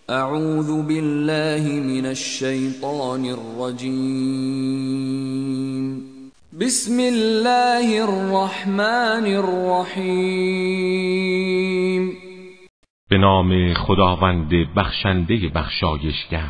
اعوذ بالله من الشیطان الرجیم. بسم الله الرحمن الرحیم. به نام خداوند بخشنده بخشایشگر.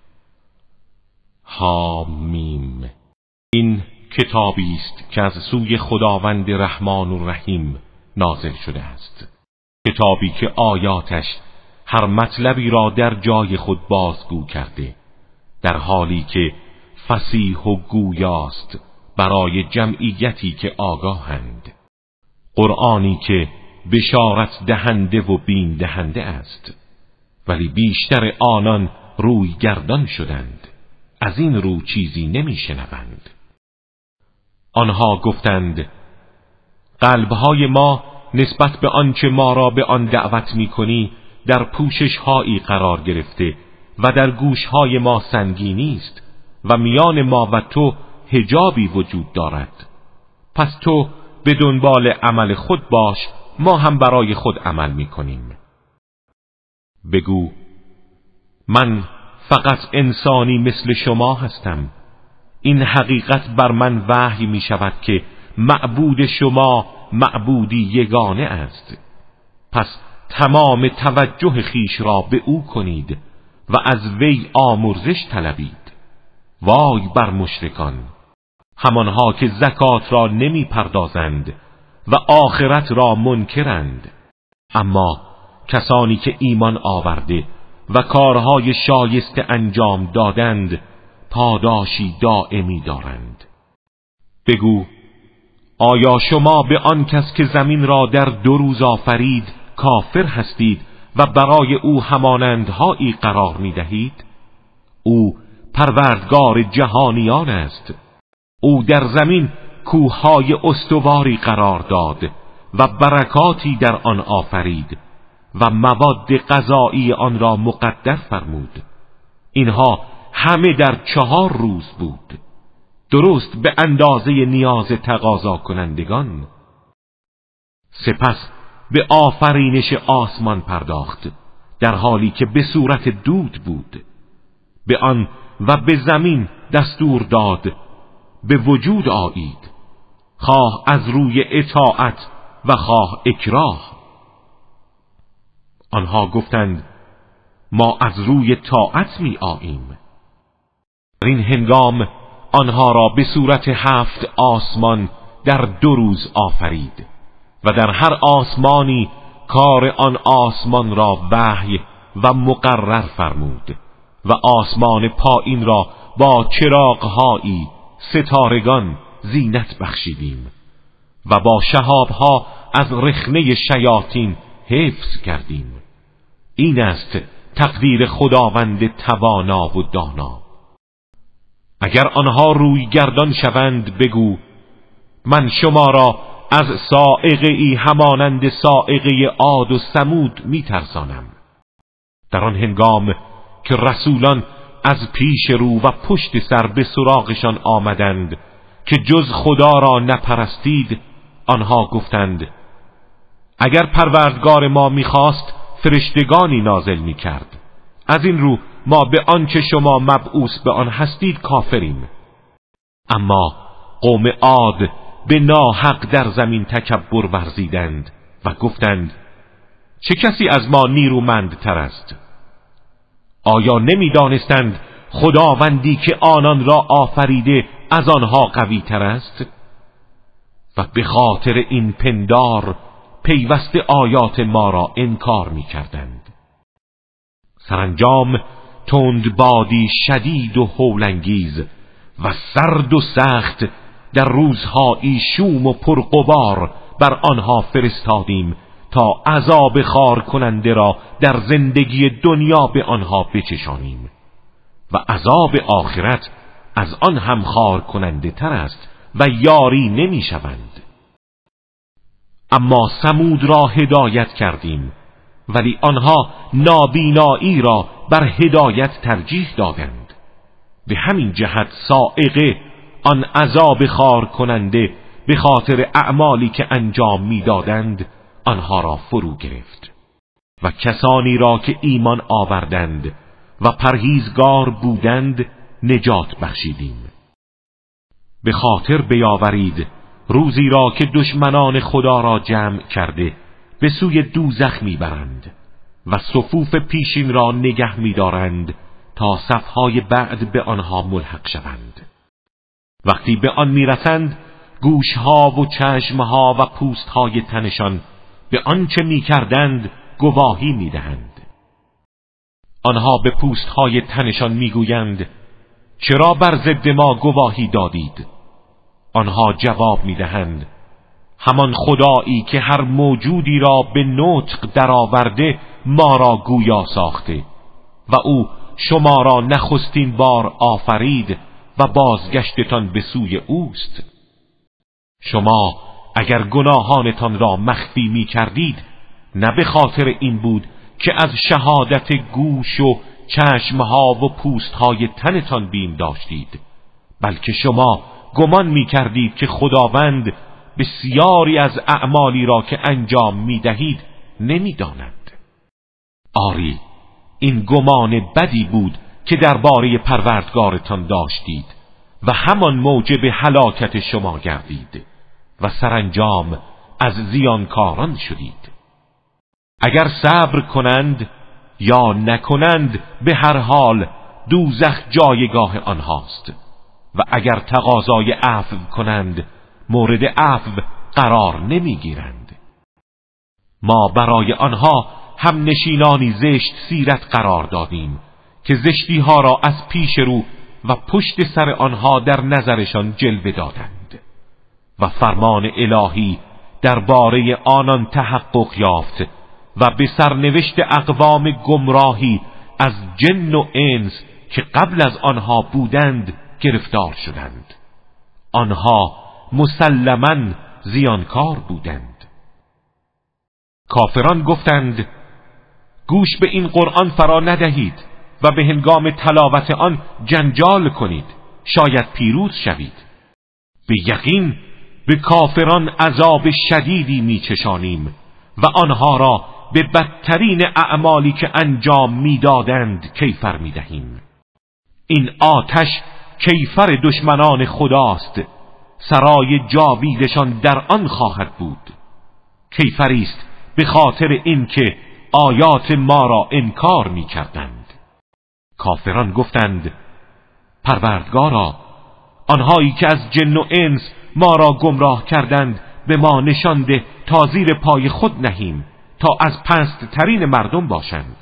حامیم. این کتابی است که از سوی خداوند رحمان و رحیم نازل شده است، کتابی که آیاتش هر مطلبی را در جای خود بازگو کرده، در حالی که فصیح و گویاست برای جمعیتی که آگاهند. قرآنی که بشارت دهنده و بیم دهنده است، ولی بیشتر آنان روی گردان شدند، از این رو چیزی نمی شنوند. آنها گفتند قلبهای ما نسبت به آنچه ما را به آن دعوت می کنی در پوشش هایی قرار گرفته و در گوشهای ما سنگینی است و میان ما و تو حجابی وجود دارد. پس تو به دنبال عمل خود باش، ما هم برای خود عمل می کنیم. بگو من فقط انسانی مثل شما هستم. این حقیقت بر من وحی می شود که معبود شما معبودی یگانه است. پس تمام توجه خیش را به او کنید و از وی آمرزش طلبید. وای بر مشرکان، همانها که زکات را نمی پردازند و آخرت را منکرند، اما کسانی که ایمان آورده و کارهای شایسته انجام دادند پاداشی دائمی دارند. بگو آیا شما به آن کس که زمین را در 2 روز آفرید کافر هستید و برای او همانندهایی قرار می دهید؟ او پروردگار جهانیان است. او در زمین کوههای استواری قرار داد و برکاتی در آن آفرید و مواد غذایی آن را مقدر فرمود. اینها همه در 4 روز بود، درست به اندازه نیاز تقاضا کنندگان. سپس به آفرینش آسمان پرداخت در حالی که به صورت دود بود. به آن و به زمین دستور داد به وجود آیید، خواه از روی اطاعت و خواه اکراه. آنها گفتند ما از روی طاعت می آییم. در این هنگام آنها را به صورت 7 آسمان در 2 روز آفرید و در هر آسمانی کار آن آسمان را وحی و مقرر فرمود و آسمان پایین را با چراغهایی ستارگان زینت بخشیدیم و با شهابها از رخنه شیاطین حفظ کردیم. این است تقدیر خداوند توانا و دانا. اگر آنها روی گردان شوند بگو من شما را از صاعقه ای همانند صاعقه عاد و ثمود می ترسانم. در آن هنگام که رسولان از پیش رو و پشت سر به سراغشان آمدند که جز خدا را نپرستید، آنها گفتند اگر پروردگار ما می‌خواست فرشتگانی نازل می‌کرد. از این رو ما به آنچه شما مبعوث به آن هستید کافریم. اما قوم عاد به ناحق در زمین تکبر ورزیدند و گفتند چه کسی از ما نیرومندتر است؟ آیا نمی‌دانستند خداوندی که آنان را آفریده از آنها قوی تر است؟ و به خاطر این پندار پیوسته آیات ما را انکار می‌کردند. سرانجام تند بادی شدید و هولانگیز و سرد و سخت در روزهایی شوم و پرغبار بر آنها فرستادیم تا عذاب خار کننده را در زندگی دنیا به آنها بچشانیم و عذاب آخرت از آن هم خار کننده تر است و یاری نمی شوند. اما ثمود را هدایت کردیم، ولی آنها نابینایی را بر هدایت ترجیح دادند. به همین جهت صاعقه، آن عذاب خار کننده به خاطر اعمالی که انجام میدادند، آنها را فرو گرفت. و کسانی را که ایمان آوردند و پرهیزگار بودند نجات بخشیدیم. به خاطر بیاورید روزی را که دشمنان خدا را جمع کرده به سوی دوزخ میبرند و صفوف پیشین را نگه می‌دارند تا صفهای بعد به آنها ملحق شوند. وقتی به آن میرسند گوشها و چشمها و پوستهای تنشان به آنچه میکردند گواهی میدهند. آنها به پوستهای تنشان میگویند چرا بر ضد ما گواهی دادید؟ آنها جواب میدهند همان خدایی که هر موجودی را به نطق درآورده ما را گویا ساخته و او شما را نخستین بار آفرید و بازگشتتان به سوی اوست. شما اگر گناهانتان را مخفی می کردید نه به خاطر این بود که از شهادت گوش و چشمها و پوستهای تنتان بیم داشتید، بلکه شما گمان می کردید که خداوند بسیاری از اعمالی را که انجام می دهید نمی داند. آری این گمان بدی بود که درباره پروردگارتان داشتید و همان موجب هلاکت شما گردید و سرانجام از زیانکاران شدید. اگر صبر کنند یا نکنند به هر حال دوزخ جایگاه آنهاست و اگر تقاضای عفو کنند مورد عفو قرار نمیگیرند. ما برای آنها هم نشینانی زشت سیرت قرار دادیم که زشتی ها را از پیش رو و پشت سر آنها در نظرشان جلوه دادند و فرمان الهی درباره آنان تحقق یافت و به سرنوشت اقوام گمراهی از جن و انس که قبل از آنها بودند گرفتار شدند. آنها مسلماً زیانکار بودند. کافران گفتند گوش به این قرآن فرا ندهید و به هنگام تلاوت آن جنجال کنید، شاید پیروز شوید. به یقین به کافران عذاب شدیدی میچشانیم و آنها را به بدترین اعمالی که انجام میدادند کیفر میدهیم. این آتش کیفر دشمنان خداست، سرای جاویدشان در آن خواهد بود. کیفری است به خاطر اینکه آیات ما را انکار می‌کردند. کافران گفتند پروردگارا، آنهایی که از جن و انس ما را گمراه کردند به ما نشان ده تا زیر پای خود نهیم تا از پست ترین مردم باشند.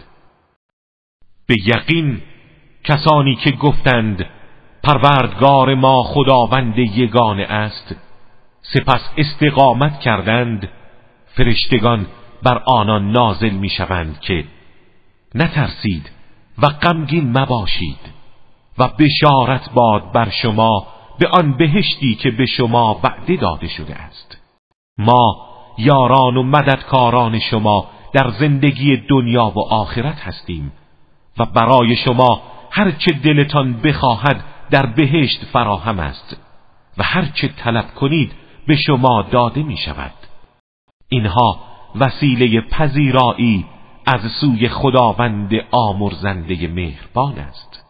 به یقین کسانی که گفتند پروردگار ما خداوند یگانه است سپس استقامت کردند، فرشتگان بر آنان نازل می شوند که نترسید و غمگین مباشید و بشارت باد بر شما به آن بهشتی که به شما وعده داده شده است. ما یاران و مددکاران شما در زندگی دنیا و آخرت هستیم و برای شما هر چه دلتان بخواهد در بهشت فراهم است و هر چه طلب کنید به شما داده می شود. اینها وسیله پذیرایی از سوی خداوند آمرزنده مهربان است.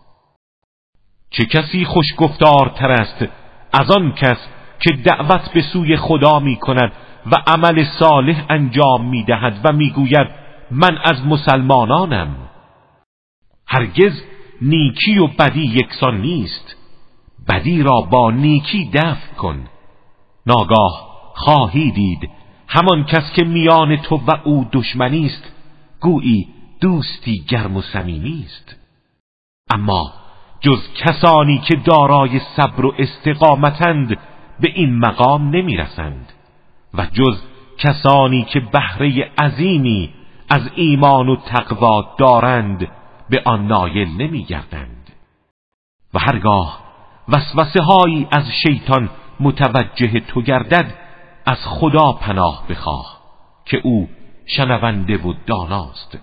چه کسی خوشگفتارتر است از آن کس که دعوت به سوی خدا می کند و عمل صالح انجام می دهد و می گوید من از مسلمانانم. هرگز نیکی و بدی یکسان نیست، بدی را با نیکی دفع کن. ناگاه خواهی دید همان کس که میان تو و او دشمنی است گویی دوستی گرم و صمیمی است. اما جز کسانی که دارای صبر و استقامتند به این مقام نمی رسند و جز کسانی که بهره عظیمی از ایمان و تقوا دارند به آن نایل نمی گردند. و هرگاه وسوسه هایی از شیطان متوجه تو گردد از خدا پناه بخواه که او شنونده و داناست.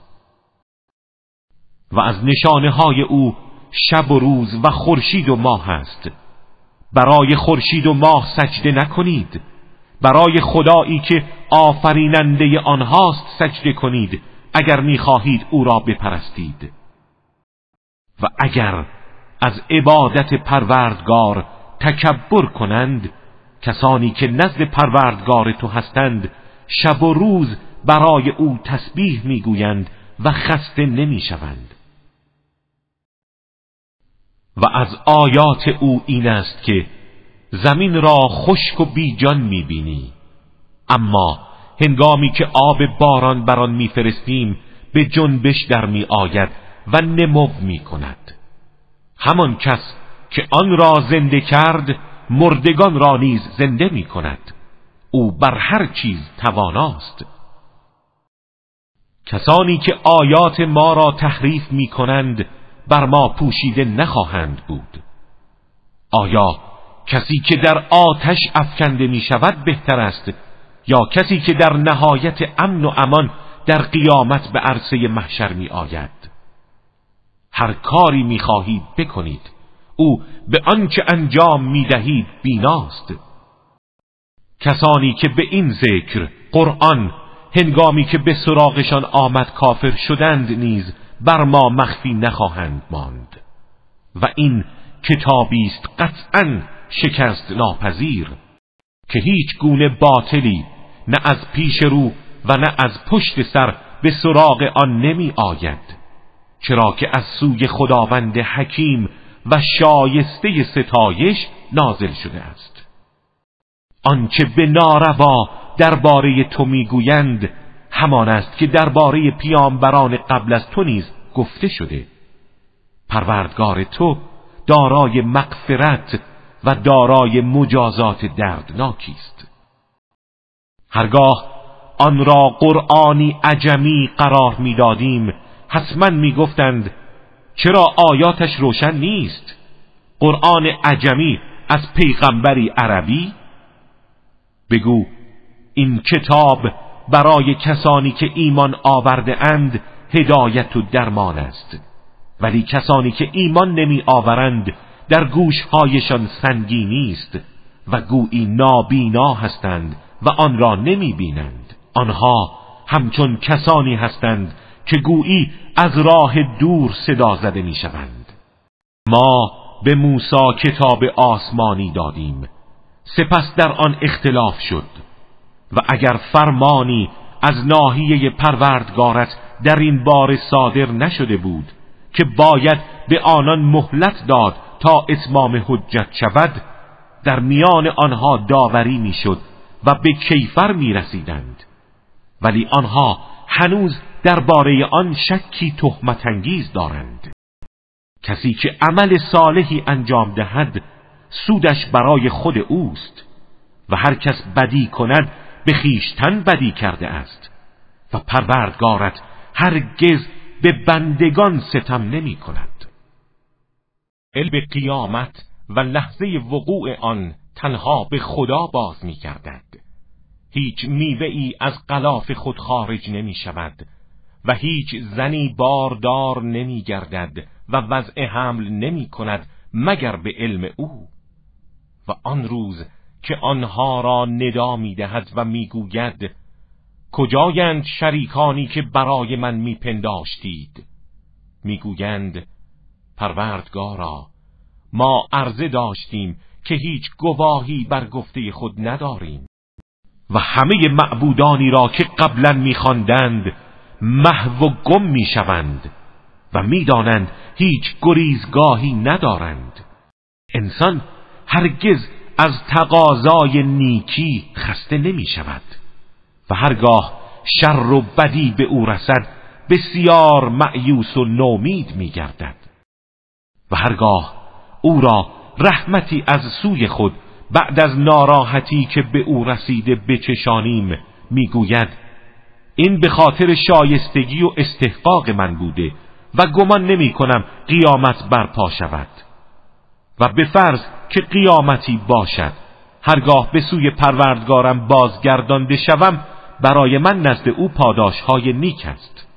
و از نشانه های او شب و روز و خورشید و ماه است. برای خورشید و ماه سجده نکنید، برای خدایی که آفریننده آنهاست سجده کنید اگر می‌خواهید او را بپرستید. و اگر از عبادت پروردگار تکبر کنند، کسانی که نزد پروردگار تو هستند شب و روز برای او تسبیح میگویند و خسته نمیشوند. و از آیات او این است که زمین را خشک و بیجان میبینی، اما هنگامی که آب باران بر آن میفرستیم به جنبش در میآید و نمو میکند. همان کس که آن را زنده کرد مردگان را نیز زنده میکند. او بر هر چیز تواناست. کسانی که آیات ما را تحریف میکنند بر ما پوشیده نخواهند بود. آیا کسی که در آتش افکنده می شود بهتر است یا کسی که در نهایت امن و امان در قیامت به عرصه محشر می آید؟ هر کاری می خواهید بکنید، او به آنچه انجام می دهید بیناست. کسانی که به این ذکر قرآن هنگامی که به سراغشان آمد کافر شدند نیز بر ما مخفی نخواهند ماند. و این کتابی است قطعاً شکست ناپذیر که هیچ گونه باطلی نه از پیش رو و نه از پشت سر به سراغ آن نمی آید، چرا که از سوی خداوند حکیم و شایسته ستایش نازل شده است. آنچه به ناروا درباره تو میگویند همان است که درباره پیامبران قبل از تو نیز گفته شده. پروردگار تو دارای مغفرت و دارای مجازات دردناکی است. هرگاه آن را قرآنی عجمی قرار میدادیم حتما میگفتند چرا آیاتش روشن نیست؟ قرآن عجمی از پیغمبری عربی؟ بگو این کتاب برای کسانی که ایمان آورده اند هدایت و درمان است، ولی کسانی که ایمان نمی آورند در گوشهایشان سنگینی است و گویی نابینا هستند و آن را نمی بینند. آنها همچون کسانی هستند که گویی از راه دور صدا زده می شوند. ما به موسی کتاب آسمانی دادیم، سپس در آن اختلاف شد و اگر فرمانی از ناحیه پروردگارت در این باره صادر نشده بود که باید به آنان مهلت داد تا اتمام حجت شود، در میان آنها داوری میشد و به کیفر می رسیدند، ولی آنها هنوز درباره آن شکی تهمت انگیز دارند. کسی که عمل صالحی انجام دهد سودش برای خود اوست و هر کس بدی کند به خویشتن بدی کرده است و پروردگارت هرگز به بندگان ستم نمی کند. علم قیامت و لحظه وقوع آن تنها به خدا باز می گردد. هیچ میوه ای از غلاف خود خارج نمی شود و هیچ زنی باردار نمی گردد و وضع حمل نمی کند مگر به علم او. و آن روز که آنها را ندا می دهد و می گوید کجایند شریکانی که برای من می پنداشتید؟ می گویند پروردگارا ما عرضه داشتیم که هیچ گواهی بر گفته خود نداریم و همه معبودانی را که قبلا می خواندند محو و گم می شوند و می دانند هیچ گریزگاهی ندارند. انسان هرگز از تقاضای نیکی خسته نمی شود و هرگاه شر و بدی به او رسد بسیار مأیوس و نومید می گردد و هرگاه او را رحمتی از سوی خود بعد از ناراحتی که به او رسیده بچشانیم می گوید این به خاطر شایستگی و استحقاق من بوده و گمان نمی کنم قیامت برپا شود. و به فرض که قیامتی باشد هرگاه به سوی پروردگارم بازگردانده شوم برای من نزد او پاداشهای نیک است.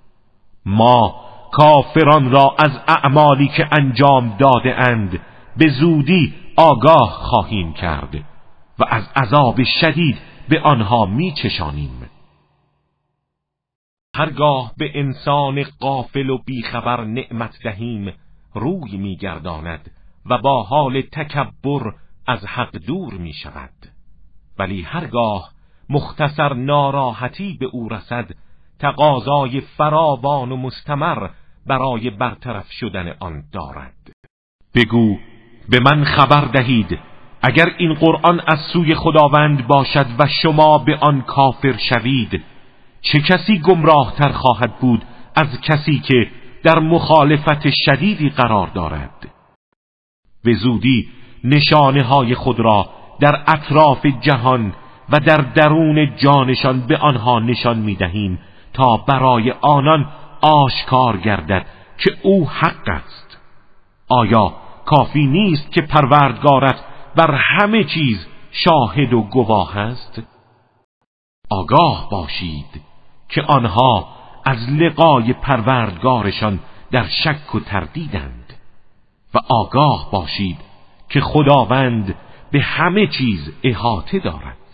ما کافران را از اعمالی که انجام داده اند به زودی آگاه خواهیم کرد و از عذاب شدید به آنها می چشانیم. هرگاه به انسان غافل و بیخبر نعمت دهیم روی میگرداند و با حال تکبر از حق دور می شود. ولی هرگاه مختصر ناراحتی به او رسد تقاضای فراوان و مستمر برای برطرف شدن آن دارد. بگو به من خبر دهید اگر این قرآن از سوی خداوند باشد و شما به آن کافر شوید چه کسی گمراه تر خواهد بود از کسی که در مخالفت شدیدی قرار دارد. به زودی نشانه های خود را در اطراف جهان و در درون جانشان به آنها نشان می دهیم تا برای آنان آشکار گردد که او حق است. آیا کافی نیست که پروردگارت بر همه چیز شاهد و گواه است؟ آگاه باشید که آنها از لقای پروردگارشان در شک و تردیدند و آگاه باشید که خداوند به همه چیز احاطه دارد.